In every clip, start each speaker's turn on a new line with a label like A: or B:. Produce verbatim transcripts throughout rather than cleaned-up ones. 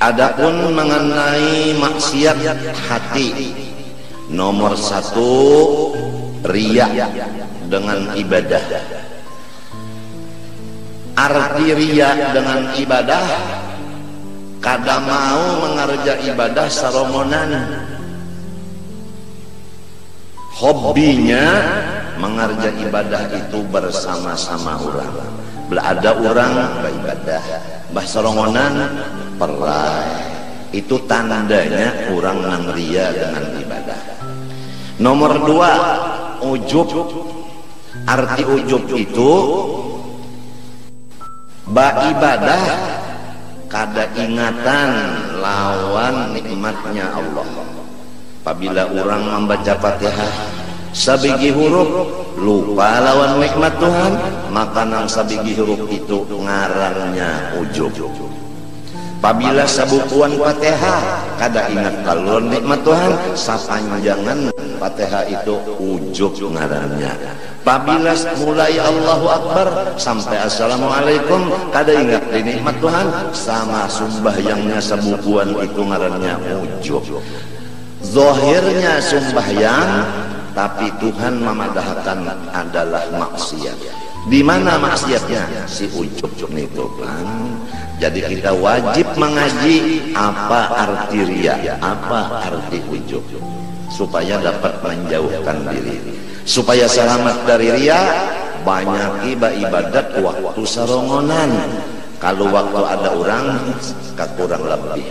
A: Adapun mengenai maksiat hati, nomor satu riya dengan ibadah. Arti riya dengan ibadah, kada mau mengerja ibadah sarongonan, hobinya mengerja ibadah itu bersama-sama orang. Bila ada orang beribadah bah sarongonan perai, itu tandanya orang nangria dengan ibadah. Nomor dua, ujub. Arti ujub itu beribadah kada ingatan lawan nikmatnya Allah. Apabila orang membaca Fatihah sabigi huruf lupa lawan nikmat Tuhan, maka nang sabigi huruf itu ngarannya ujub. Apabila sabukuan Fatihah kada ingat kalau nikmat Tuhan, sapanjangan Fatihah itu ujub ngarannya. Apabila mulai Allahu Akbar sampai Assalamualaikum kada ingat di nikmat Tuhan, sama sumbahyangnya sabukuan itu ngarannya ujub. Zahirnya sumbahyang, tapi Tuhan memadahkan adalah maksiat. Di mana maksiatnya? Si ujub itu kan. Jadi kita wajib mengaji apa arti riya, apa arti ujub, supaya dapat menjauhkan diri, supaya selamat dari riya. Banyak ibadat waktu sarongonan, kalau waktu ada orang kurang lebih.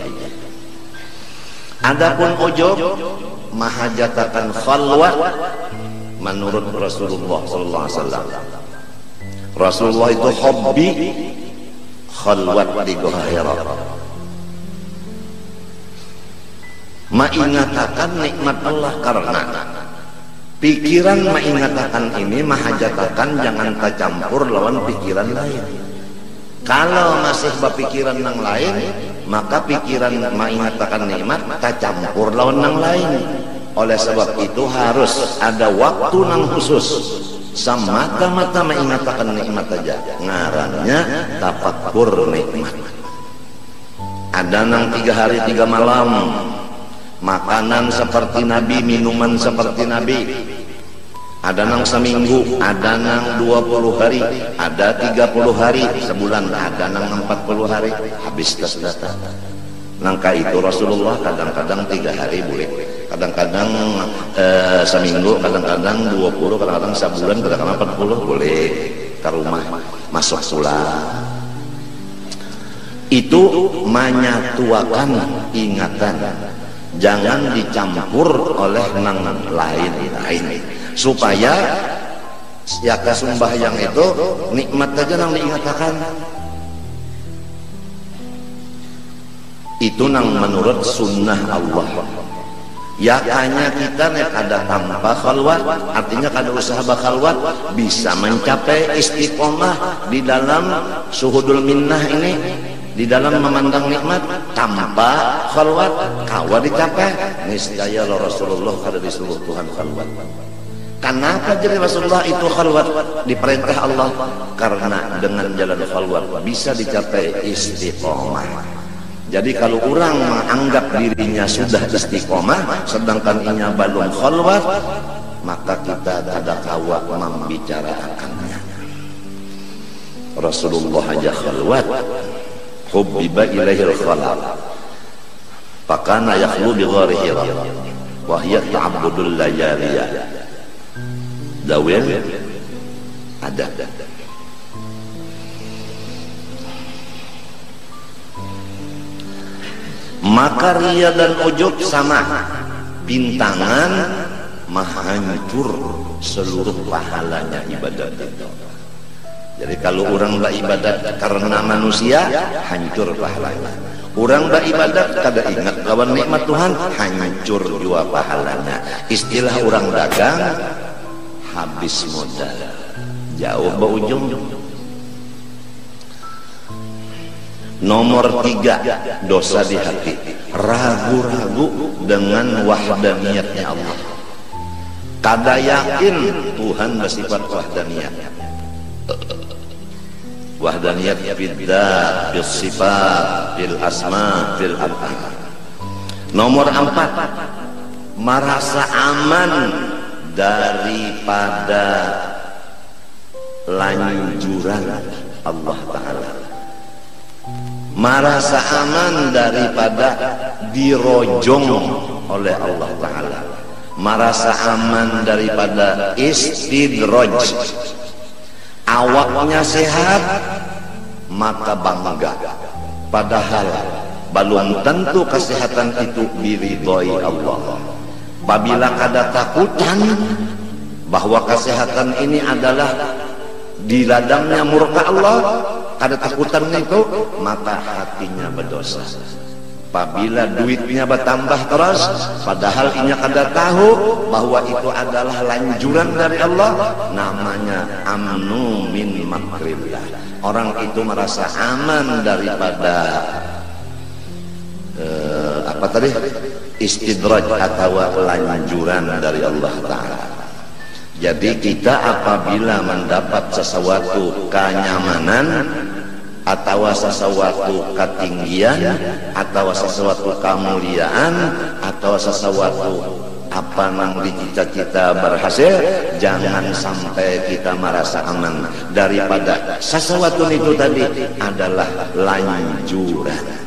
A: Adapun ujub mahajatakan khalwat menurut Rasulullah sallallahu alaihi wasallam. Rasulullah itu hobi khalwat di Gua Hira, mengatakan nikmat Allah karena pikiran mengatakan ini mahajatakan jangan tercampur lawan pikiran lain. Kalau masih berpikiran yang lain, maka pikiran mengatakan nikmat tercampur lawan yang lain. Oleh sebab itu harus ada waktu yang khusus, semata-mata mengatakan nikmat saja, ngarannya tafakkur nikmat. Ada nang tiga hari tiga malam, makanan seperti Nabi, minuman seperti Nabi. Ada nang seminggu, ada nang dua puluh hari, ada tiga puluh hari, sebulan, ada nang empat puluh hari, habis tes data. Nangka itu Rasulullah kadang-kadang tiga hari boleh, kadang-kadang eh, seminggu, kadang-kadang dua puluh, kadang-kadang sebulan, kadang-kadang empat puluh boleh ke rumah masuk pulang. Itu menyatuakan ingatan, jangan dicampur oleh nang lain-lain, supaya ya kesumbahyang itu nikmat aja nang diingatakan. Itu nang menurut sunnah Allah. Ya hanya kita nek ada tanpa khalwat, artinya kada usaha bakhalwat, bisa mencapai istiqomah di dalam suhudul minnah ini, di dalam memandang nikmat tanpa khalwat kawa dicapai. Niscaya Rasulullah kada disuruh Tuhan khalwat. Kenapa jadi Rasulullah itu khalwat diperintah Allah? Karena dengan jalan khalwat bisa dicapai istiqomah. Jadi kalau orang menganggap dirinya sudah istiqomah sedangkan inya belum khalwat, maka kita ada kawa membicarakannya. Rasulullah aja khalwat, hubbiba ilaihil khalwat, fakana yakhlu bi ghari Hira wa hiya ta'abbudul layaliyah. Dawil ada. Maka riya dan ujub sama, bintangan menghancur seluruh pahalanya ibadat itu. Jadi kalau orang beribadat karena manusia, hancur pahalanya. Orang beribadat kada ingat kawan nikmat Tuhan, hancur juga pahalanya. Istilah orang dagang, habis modal, jauh berujung. Nomor tiga, dosa di hati, ragu-ragu dengan wahdaniyatnya Allah, kada yakin Tuhan bersifat wahdaniyat. wahdaniyat fid dzat, fis sifat, fil asma, fil af'al. Nomor empat, merasa aman daripada lanjuran Allah Ta'ala, merasa aman daripada dirojong oleh Allah Ta'ala, merasa aman daripada istidraj. Awaknya sehat maka bangga, padahal belum tentu kesehatan itu diridhoi Allah. Apabila kada takutan bahwa kesehatan ini adalah di ladangnya murka Allah, kada takutan itu, maka hatinya berdosa. Apabila duitnya bertambah terus, padahal inya kada tahu bahwa itu adalah lanjuran dari Allah, namanya amnu min makrillah. Orang itu merasa aman daripada uh, apa tadi? Istidraj atau lanjuran dari Allah Ta'ala. Jadi kita apabila mendapat sesuatu kenyamanan atau sesuatu ketinggian atau sesuatu kemuliaan atau sesuatu apa nang dicita-cita berhasil, jangan sampai kita merasa aman daripada sesuatu itu tadi adalah lanjuran.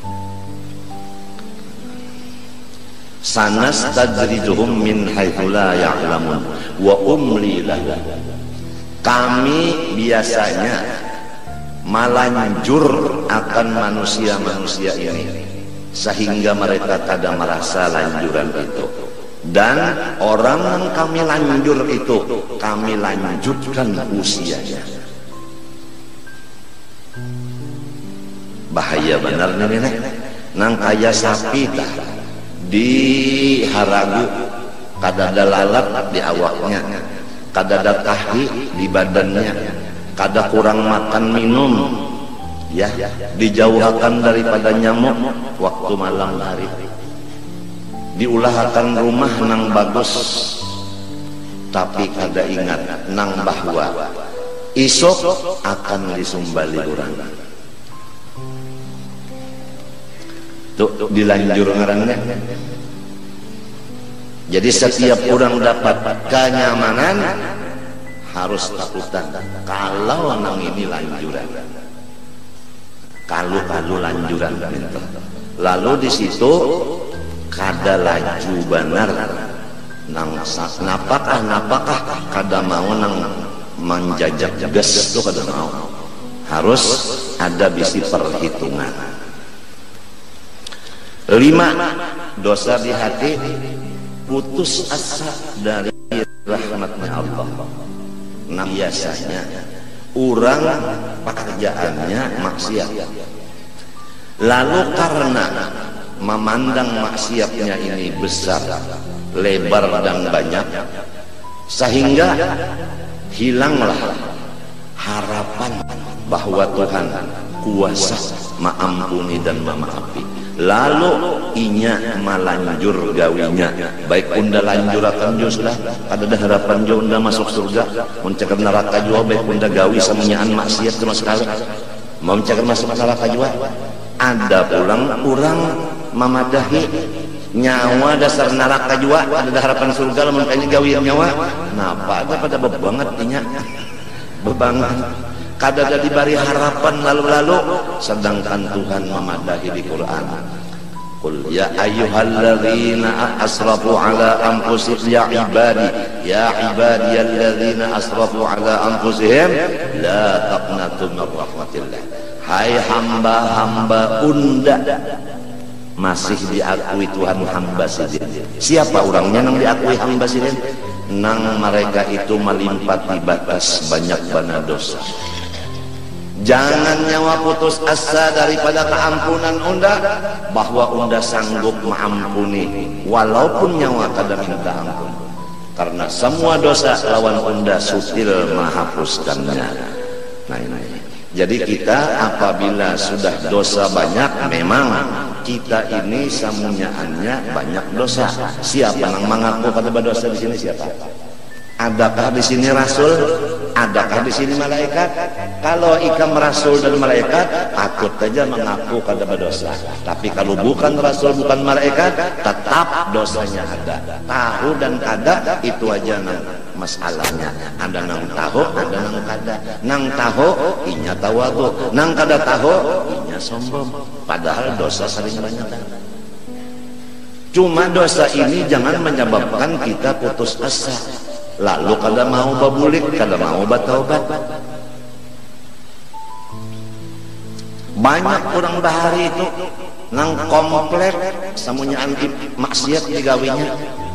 A: Sanastadrijuhum min haitsu la ya'lamun wa umli lahum. Kami biasanya melanjur akan manusia-manusia ini sehingga mereka tidak merasa lanjuran itu, dan orang yang kami lanjur itu kami lanjutkan usianya. Bahaya benar nih nih, nang kaya sapi dah di haragu, kadada lalat di awaknya, kadada tahi di badannya, kada kurang makan minum, ya, dijauhkan daripada nyamuk waktu malam hari, diulahkan rumah nang bagus, tapi kada ingat nang bahwa isok akan disumbali orang. Tuh dilanjur ngarannya. Jadi setiap orang dapat kenyamanan harus takutan kalau nang ini lanjuran, kalau kalau lanjuran gitu. Lalu di situ kada laju benar nang napakah napakah kada mau nang menjajak gas itu kada mau, harus ada bisi perhitungan. Lima, dosa di hati, putus asa dari rahmatnya Allah. Nah, biasanya orang pekerjaannya maksiat, lalu karena memandang maksiatnya ini besar, lebar dan banyak, sehingga hilanglah harapan bahwa Tuhan kuasa mengampuni dan memaafi. Lalu inya melanjur gawinya, baik unda lanjur akan jo sudah ada dah harapan jo unda masuk surga, mencegah neraka juga, baik unda gawi samanyaan maksiat sama sekali, mau mencegah masuk neraka juga. Ada pulang orang memadahi nyawa dasar neraka juga, ada dah harapan surga, makanya gawi nyawa, napa ada pada bebanget inya, bebanget. Kadada diberi harapan lalu-lalu, sedangkan Tuhan memadahi di Quran. Qul ya ayyuhalladzina asrafu ala anfusihim ya ibadi ya ibadiyalladzina asrafu ala anfusihim la taqnatu min rahmatillah. Hai hamba-hamba unda masih diakui Tuhan hamba sidin. Siapa orangnya nang diakui hamba sidin? Nang mereka itu melimpati batas banyak bana dosa. Jangan nyawa putus asa daripada keampunan unda, bahwa unda sanggup mengampuni walaupun nyawa kada minta ampun, karena semua dosa lawan unda sutil menghapuskannya. Nah ini, jadi kita apabila sudah dosa banyak, memang kita ini samunyaannya banyak dosa. Siapa yang mengaku pada berdosa di sini? Siapa? Adakah di sini Rasul? Adakah di sini malaikat? Kalau ikam rasul dan malaikat, takut saja mengaku kada berdosa. Tapi kalau bukan rasul, bukan malaikat, tetap dosanya ada. Tahu dan kada itu aja nang masalahnya. Ada nang tahu, ada nang kada. Nang tahu inya tawadu, nang kada tahu inya sombong. Padahal dosa sering banyak. Cuma dosa ini jangan menyebabkan kita putus asa, lalu kada mau babulik, kada mau bataubat. Banyak orang bahari itu nang komplek samunya antip maksiat digawinya.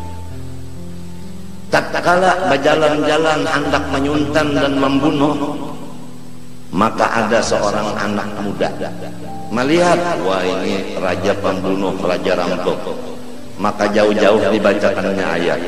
A: Tatkala berjalan-jalan hendak menyuntan dan membunuh, maka ada seorang anak muda melihat, wah ini raja pembunuh, raja rampok. Maka jauh-jauh dibacakannya ayat,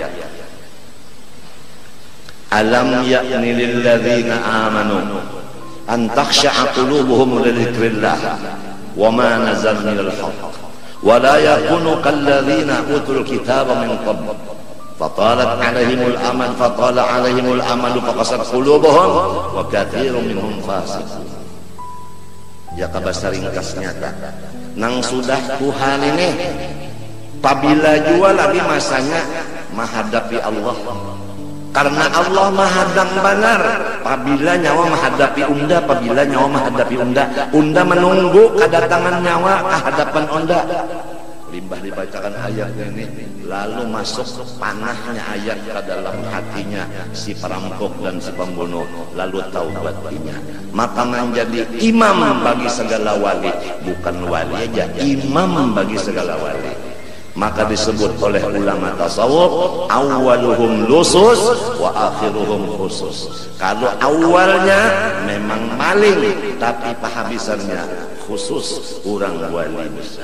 A: alam ya'ni lil ladzina amanu an takhsha'a qulubuhum li dzikrillah wa ma nazala minal haqq wa la yakunu kal ladzina utul kitaba min qabl fatalat 'alaihimul amal fatala 'alaihimul amalu faqasat qulubuhum wa katsirun minhum fasiqun. Jaka bahasa ringkasnya nang sudah Tuhan ini apabila jua lagi masanya menghadapi Allah, karena Allah mahadang benar. Apabila nyawa menghadapi unda, apabila nyawa menghadapi unda, unda menunggu kedatangan nyawa ke hadapan unda. Limbah dibacakan ayat ini, lalu masuk panahnya ayat ke dalam hatinya si perampok dan si pembunuh, lalu taubatinya, maka menjadi imam bagi segala wali. Bukan wali aja, imam bagi segala wali. Maka disebut oleh ulama tasawuf, awaluhum lusus wa akhiruhum khusus. Kalau awalnya memang maling, tapi penghabisannya khusus, orang wali besar.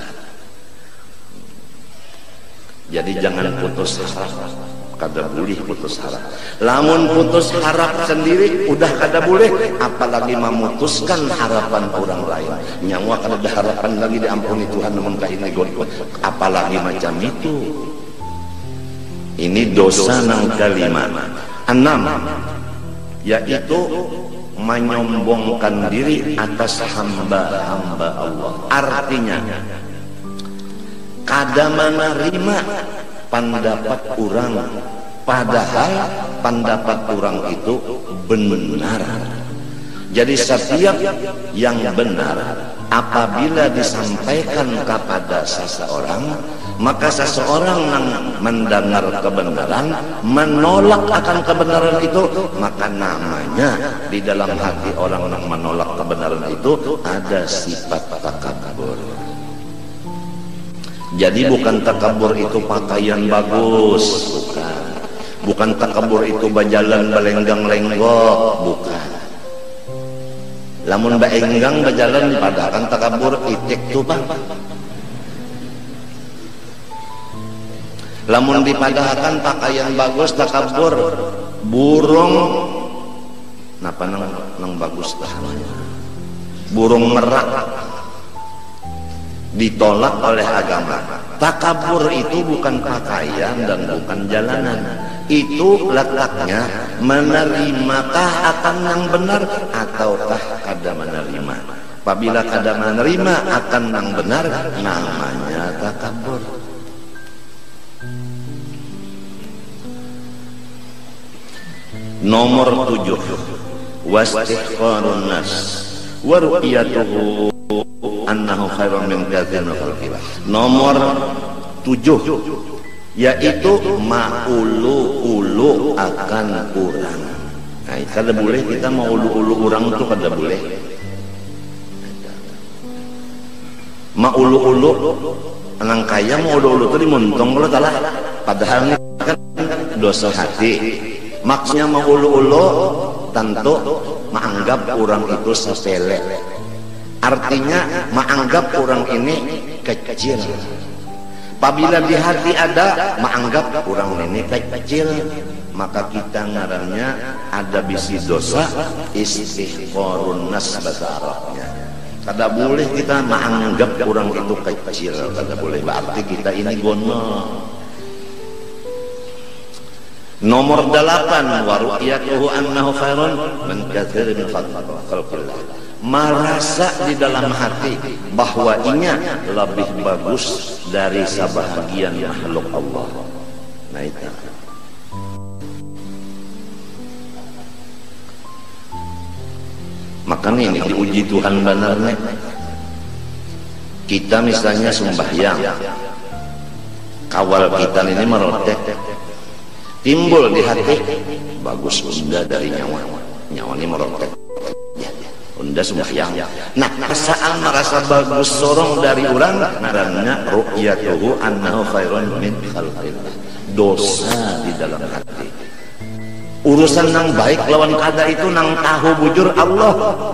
A: Jadi jangan putus harap, kada boleh putus harap. Lamun putus harap sendiri udah kada boleh, apalagi memutuskan harapan orang lain. Nyawa kada ada harapan lagi diampuni Tuhan namun kaini god, apalagi macam itu. Ini dosa nang kelima. Enam, yaitu menyombongkan diri atas hamba-hamba Allah. Artinya kada menerima pendapat orang, padahal pendapat orang itu benar. Jadi setiap yang benar apabila disampaikan kepada seseorang, maka seseorang yang mendengar kebenaran menolak akan kebenaran itu, maka namanya di dalam hati orang yang menolak kebenaran itu ada sifat takabur. Jadi bukan takabur itu pakaian bagus, bukan. Bukan takabur itu berjalan belenggang-lenggok, bukan. Lamun baenggang berjalan padahal takabur itik tuh bang. Lamun dipadahkan pakaian bagus takabur, burung napa nang nang bagus tahannya. Burung merak ditolak oleh agama. Takabur itu bukan pakaian dan bukan jalanan. Itu letaknya menerimakah akan yang benar ataukah kada menerima. Apabila kada menerima akan yang benar, namanya takabur. Nomor tujuh, wastihqarun nas wa ru'yatuhu annahu khairun min katsirin min khalqillah. Nomor tujuh, yaitu maulu-ulu akan orang. Nah, kada boleh kita maulu-ulu orang itu kada boleh. Maulu-ulu orang kaya maulu-ulu itu dimuntong kalau salah. Padahal ini kan dosa hati. Maksudnya maulu-ulu tentu menganggap orang itu sepele. Artinya menganggap orang ini kecil. Apabila di hati ada menganggap orang ini kecil, maka kita ngarannya ada bisi dosa istihqarun nas bahasa Arabnya. Kada boleh kita menganggap orang itu kecil, kada boleh. Berarti kita ini gono. Nomor delapan, wa ru'yatuhu annahu khairun min katsirin min khalqillah. Merasa di dalam hati bahwa inya lebih bagus dari sebahagian makhluk Allah. Nah itu. Makanya ini diuji Tuhan benarnya. Kita misalnya sembahyang, kawal kita ini merotek, timbul di hati bagus unda dari nyawa, nyawa ini merotek, ya, unda sembahyang. Nah, perasaan merasa bagus sorong dari orang, karena ru'yatuhu annahu khairun min khalqillah. Dosa di dalam hati. Urusan nang baik lawan kada itu nang tahu bujur Allah.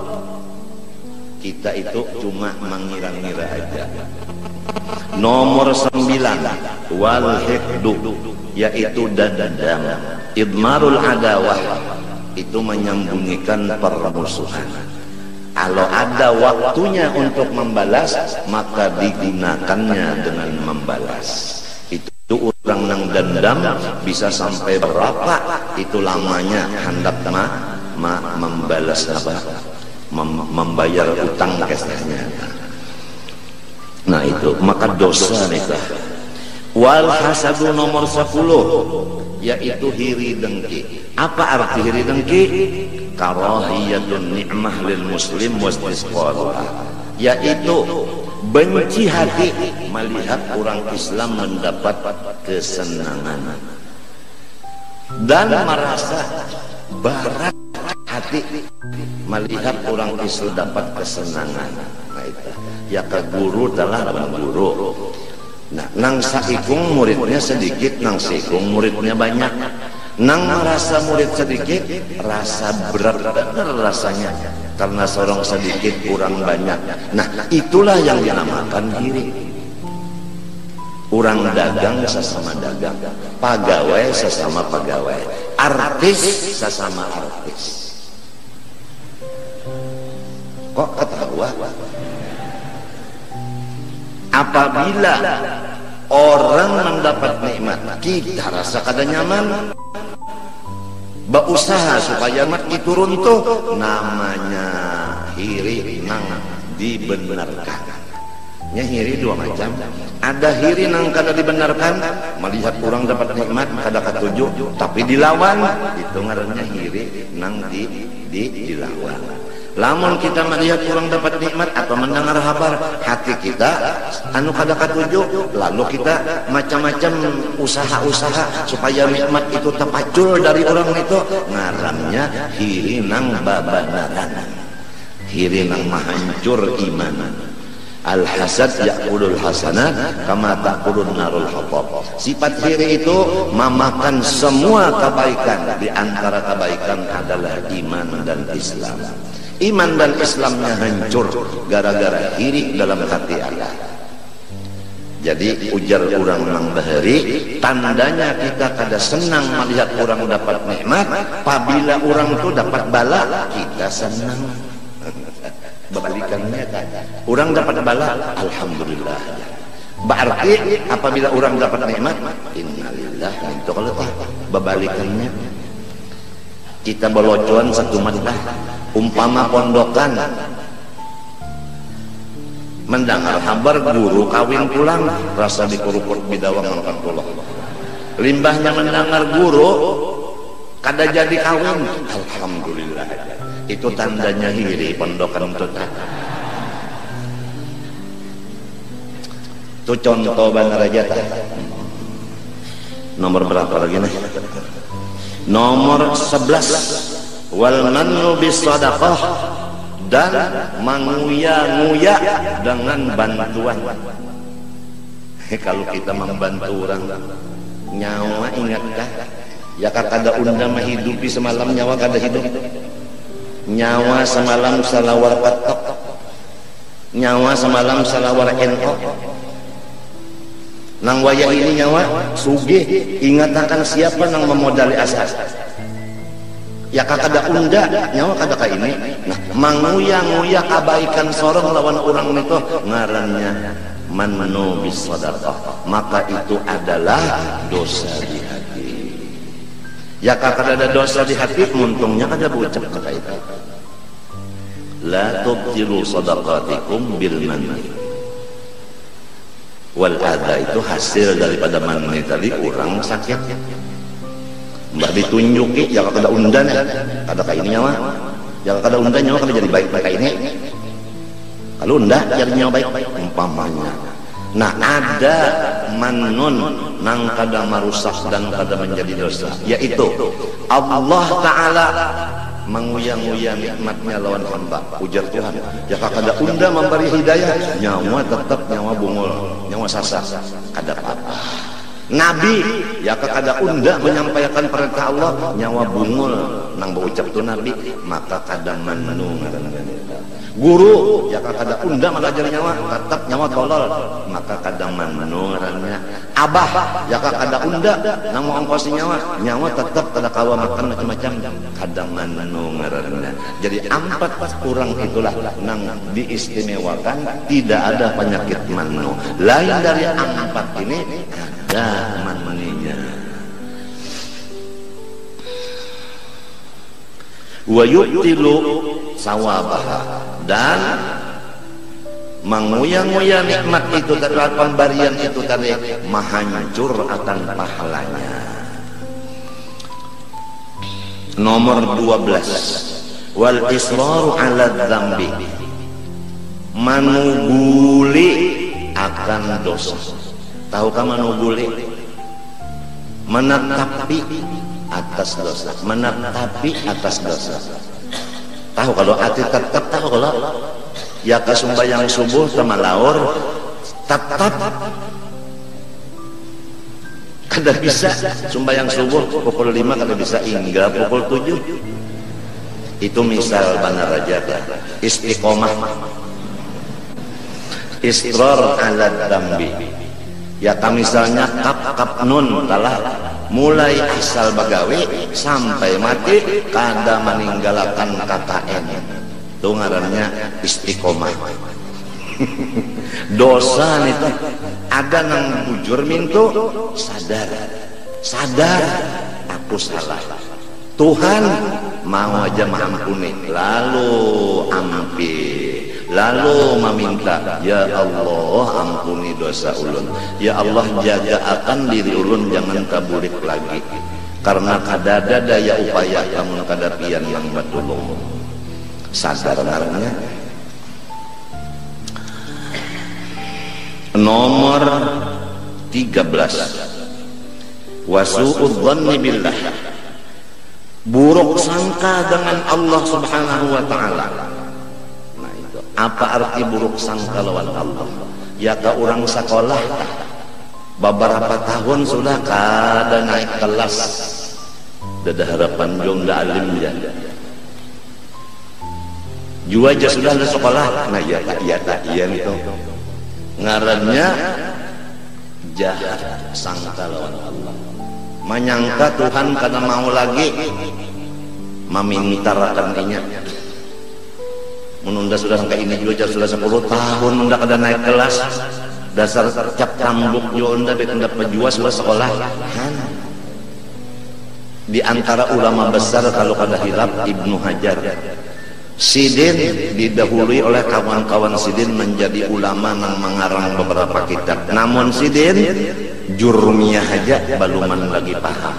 A: Kita itu cuma mengira-ngira aja. Nomor sembilan, wal hikdu, yaitu dendam, idmarul adawah, itu menyembunyikan permusuhan. Kalau ada waktunya untuk membalas, maka digunakannya dengan membalas. Itu orang nang dendam bisa sampai berapa itu lamanya hendak ma, ma membalas apa? Mem membayar utang kesehnya. Nah itu maka dosa nikah. Wal hasadu nomor sepuluh, yaitu hiri dengki. Apa arti hiri dengki? Karahiyatun ni'mah lil muslim wastisqaluha, yaitu benci hati melihat orang Islam mendapat kesenangan dan merasa berat hati melihat orang Islam dapat kesenangan. Nah itu ya ke guru telah guru. Nah nang saikung muridnya sedikit, nang saikung muridnya banyak. Nang merasa murid sedikit, rasa berat benar rasanya karena seorang sedikit kurang banyak. Nah itulah yang dinamakan diri. Orang dagang sesama dagang, pegawai sesama pegawai, artis sesama artis. Kok ketawa? Apabila orang mendapat nikmat, kita rasa kada nyaman, berusaha supaya nikmat itu runtuh, namanya hiri nang dibenarkan. Nya hiri dua macam. Ada hiri nang kada dibenarkan, melihat orang dapat nikmat kada katuju, tapi dilawan, itu ngarannya hiri nang di, di dilawan. Lamun kita melihat orang dapat nikmat atau mendengar kabar, hati kita anu kada katuju, lalu kita macam-macam usaha-usaha supaya nikmat itu terpacul dari orang itu, ngarannya hiri nang babanaran, hiri nang mahancur iman. Al-hasad ya'kulul hasanat kama ta'kulun narul hatab. Sifat hiri itu memakan semua kebaikan. Di antara kebaikan adalah iman dan Islam. Iman dan Islamnya hancur gara-gara hiri dalam hati Allah. Jadi ujar orang nang bahari, tandanya kita kada senang melihat orang dapat nikmat. Apabila orang itu dapat bala, kita senang. Balikannya kan, orang dapat bala, alhamdulillah. Berarti apabila orang dapat nikmat, innalillah. Itu kalau ah, berbalikannya, kita belocuan satu madah, umpama pondokan, mendengar kabar guru kawin pulang, rasa dikuruput bidawang empat puluh. Limbahnya mendengar guru kada jadi kawin, alhamdulillah. Itu tandanya hiri pondokan itu. Itu contoh benar aja. Nomor berapa lagi nih? Nomor sebelas, wal mannu bis sadaqah, dan menguya-nguya dengan bantuan. Kalau kita membantu orang, nyawa ingatkah? Ya kada unda mah hidupi semalam nyawa kada hidup. Nyawa semalam salawar patok, nyawa semalam salawar eno. Nang wayah ini nyawa sugih, ingat akan siapa nang memodali asas. Ya kada unda nyawa kada ka ini. Nah manguya-nguya kebaikan sorong lawan orang itu ngarannya mannu bis sadaqah, maka itu adalah dosa di hati. Ya kada ada dosa di hati, untungnya kada berucap kata itu. La tubtilu sadaqatikum bil manni wal adha, itu hasil daripada manni tadi orang sakit. Mbah ditunjuki ya kada undan ya, kada kayak ini nyawa. Ya kada undan nyawa kada jadi baik kayak ini. Kalau undah jadi nyawa baik umpamanya. Nah, ada manun nang kada marusak dan kada menjadi dosa, yaitu Allah Ta'ala menguyang-uyang nikmatnya lawan hamba. Ujar Tuhan, ya kada unda memberi hidayah, nyawa tetap nyawa bungul, nyawa sasa, kada apa-apa. Nabi ya kada unda menyampaikan perintah Allah, nyawa bungul nang berucap tu Nabi, maka kada manu. Guru ya kada unda mengajar nyawa, tetap nyawa tolol, maka kada manu ngarannya. Abah ya kada unda nang mau ongkosi nyawa, nyawa tetap kada kawa makan macam-macam, kada manu ngarannya. Jadi empat orang itulah nang diistimewakan, tidak ada penyakit manu. Lain dari empat ini ada manninya. Wa yubtilu sawabaha, dan menguyang-uyang nikmat itu tadi, pemberian itu tadi menghancur akan pahalanya. Nomor dua belas, wal israru ala dzambi, manuguli akan dosa. Tahukah manuguli? Menetapi atas dosa, menetapi atas dosa. Tahu kalau hati tetap, tahu kalau ya ke sembahyang subuh sama laur tetap kada bisa sembahyang subuh pukul lima, kada bisa hingga pukul tujuh. Itu misal benar aja istiqomah, israr ala dambi. Ya kami misalnya kap kap nun kalah mulai asal bagawe sampai mati kada meninggalkan K K N, itu ngarannya istiqomah. Dosa itu ada nang bujur mintu sadar, sadar aku salah, Tuhan mau aja mengampuni, lalu ampi, lalu meminta, ya Allah ampuni dosa ulun, ya Allah jaga akan diri ulun jangan kaburik lagi, karena kadada daya upaya kamu kadapian yang batulung. Sadar ngarannya. Nomor tiga belas, wasu'udz dhanni billah, buruk sangka dengan Allah Subhanahu wa ta'ala. Apa arti buruk sangka lawan Allah? Ya ke orang sekolah beberapa tahun sudah kada naik kelas, dada harapan jong da alim ya, jua aja sudah ada sekolah, nah ya tak iya tak iya itu ngarannya jahat sangka lawan Allah, menyangka Tuhan kada mau lagi memintarakan inya. Menunda sudah sampai ini juga sudah sepuluh tahun unda kada naik kelas, dasar cap cambuk juga unda unda pejua sudah sekolah. Di antara ulama besar kalau kada hilap Ibnu Hajar, Sidin didahului oleh kawan-kawan Sidin menjadi ulama yang mengarang beberapa kitab. Namun Sidin jurmiyah aja baluman lagi paham.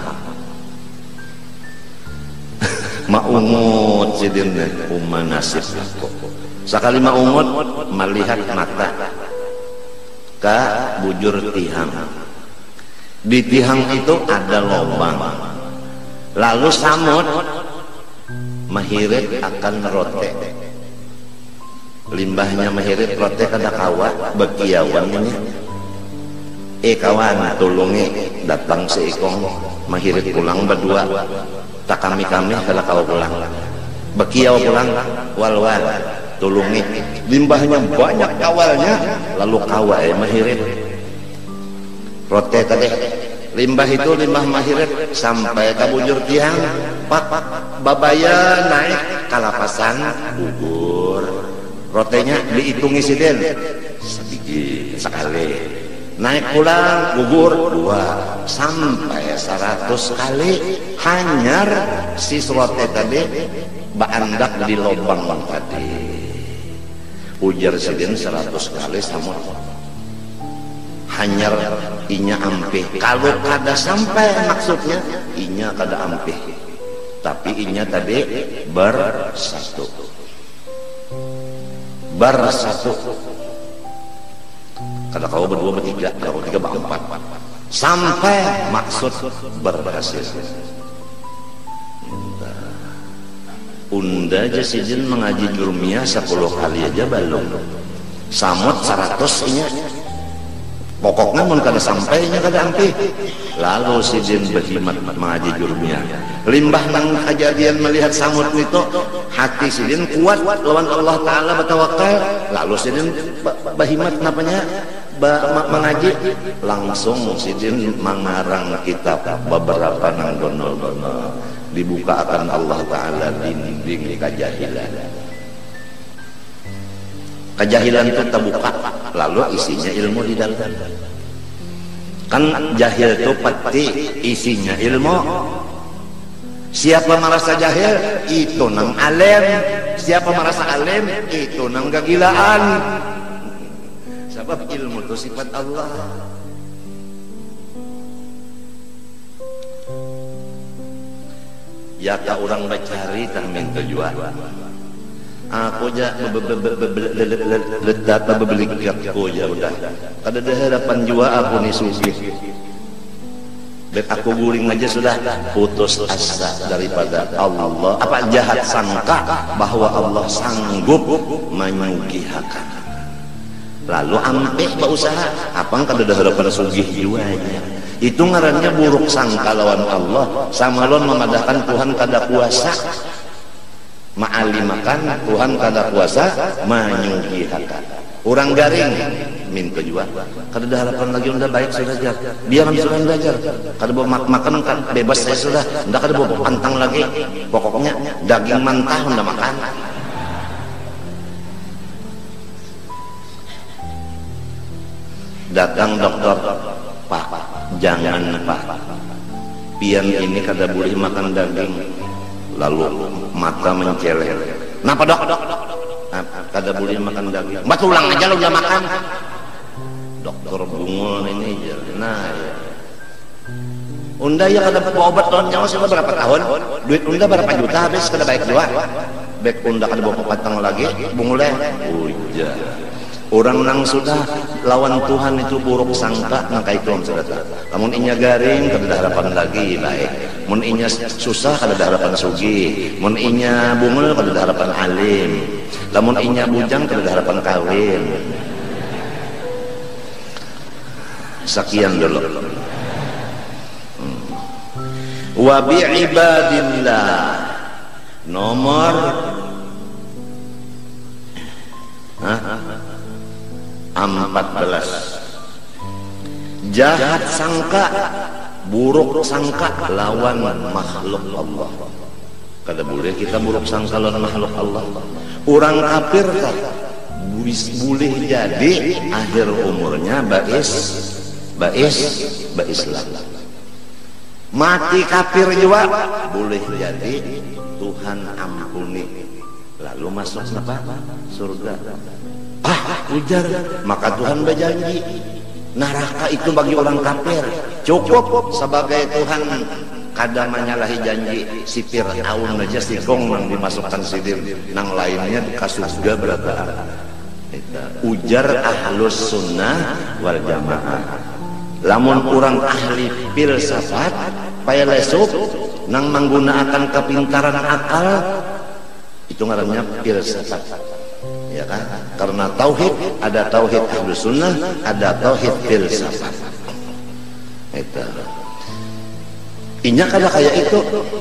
A: Maungut Sidin umma nasib sekali maungut melihat mata ke bujur tihang, di tihang itu ada lubang, lalu samut mahirit akan rote, limbahnya mahirit rote kada kawa bekiawan ini, eh kawan tulungi datang seikong mahirit pulang berdua, tak kami kami kalau kau pulang bekiau pulang wal wal tulungi, limbahnya banyak kawalnya, lalu kawa eh mahirit rote tadi, limbah itu limbah mahirit sampai ke bujur tiang, pak babaya naik kalapasan gugur, rotenya dihitungi Sidin sedikit sekali, naik pulang gugur dua sampai seratus kali hanyar si suratnya tadi baandak di lubang tadi. Ujar sidin seratus kali sama hanyar inya ampih. Kalau kada sampai maksudnya inya kada ampih, tapi inya tadi bersatu bersatu kada kau berdua bertiga, kau tiga berempat sampai maksud berhasil. Unda aja sidin mengaji jurmiyah sepuluh kali aja belum samut seratus inya pokoknya mun kada sampainya kada ampih. Lalu sidin berhimat mengaji jurmiyah limbah nang kejadian melihat samut itu hati sidin kuat lawan Allah Ta'ala bertawakal. Lalu sidin berhimat napanya ba, mengaji langsung sidin mengarang kitab beberapa nang donol-donol dibuka akan Allah Ta'ala dinding kejahilan. Kejahilan itu terbuka, lalu isinya ilmu di dalam. Kan jahil itu pasti isinya ilmu. Siapa merasa jahil itu nang alim, siapa merasa alim itu nang kegilaan. Sebab ilmu itu sifat Allah. Ya ka orang mencari tak minta jual. Aku aja letak beli aku aja udah. Kada ada harapan jua aku nih sugih. Bek aku guring aja sudah putus asa daripada Allah. Apa jahat sangka bahwa Allah sanggup menyugihakan. Lalu ampeh berusaha. Apa kada ada harapan sugih juanya. Itu ngarannya buruk sangka lawan Allah. Samalon memadahkan Tuhan kada kuasa, ma'alimakan Tuhan kada kuasa menyugihakan. Orang garing minta jual kada ada harapan lagi. Unda baik sudah jar dia kan sudah belajar kada bawa makan kan bebas saya sudah ndak kada bawa pantang lagi. Pokoknya daging mentah unda makan. Datang dokter, Pak, jangan Pak, pian ini kada boleh makan daging. Lalu mata mencelel. Napa dok? Kada boleh makan daging. Mbak tulang aja lu udah makan. Dokter bungul ini aja. Nah ya. Unda ya kada bawa obat lawan nyawa sudah berapa tahun? Duit unda berapa juta habis kada baik dua. Baik unda kada bawa patang lagi bungulnya. Ujar. Orang nang sudah lawan Tuhan itu buruk sangka nang kaitu sudah. Namun inya garing kada ada harapan lagi baik. Mun inya susah kada ada harapan sugih. Mun inya bungul kada ada harapan alim. Lamun inya bujang kada ada harapan kawin. Sekian dulu. Hmm. Wa bi ibadillah nomor Hah? empat belas. Jahat sangka, buruk sangka lawan makhluk Allah. Kada boleh kita buruk sangka lawan makhluk Allah. Orang kafir tak boleh jadi akhir umurnya bais bais Islam. Mati kafir juga boleh jadi Tuhan ampuni lalu masuk apa? Surga. Ah, ujar, maka Tuhan berjanji neraka itu bagi orang kafir cukup sebagai Tuhan kada menyalahi janji. Si Fir'aun aja si gong nang dimasukkan sidir nang lainnya ke surga berapa. Ujar ahlus sunnah wal jamaah. Lamun orang ahli filsafat paya lesuk nang menggunakan kepintaran akal itu ngarannya filsafat. Ya kan? Karena tauhid ada tauhid ahlus sunnah, ada tauhid filsafat. Itu. Inya kada kayak itu.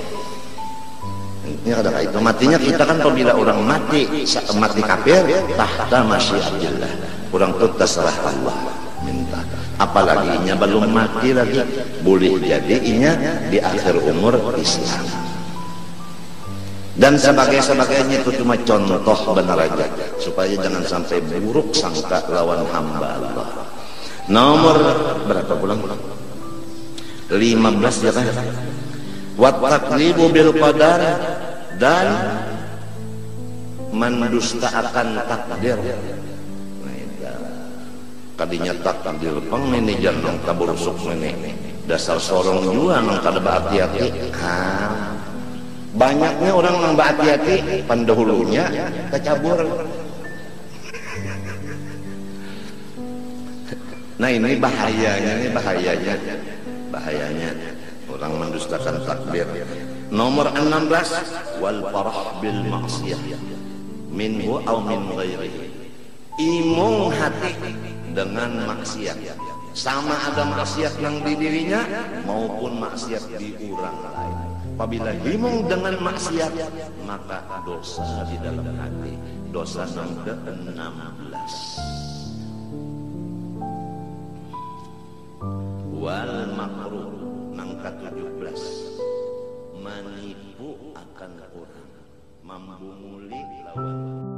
A: Inya kada kayak itu. Matinya kita kan apabila orang mati mati kafir tahta masyiatillah. Orang itu terserah Allah minta. Apalagi inya belum mati lagi boleh jadi inya di akhir umur Islam. Dan sebagai-sebagainya itu cuma contoh benar aja supaya jangan sampai buruk sangka lawan hamba Allah. Nomor berapa pulang? lima belas ya kan? Wa takdzibu bil qadar, dan mendustakan takdir. Nah itu kadinya takdir pang ini jangan kaburusuk ini dasar sorong juga nang kada hati-hati. Ah, banyaknya orang nang hati-hati pendahulunya kecabur. Nah ini bahayanya, ini bahayanya, bahayanya orang mendustakan takdir. Nomor enam belas, wal farah bil maksiyah minhu aw min ghairihi. Imung hati dengan maksiat, sama ada maksiat yang di dirinya maupun maksiat di orang lain. Apabila imung dengan maksiat, maka dosa di dalam hati. Dosa yang ke enam belas. Wal makruh nang ke tujuh belas, menipu akan orang, membunguli lawan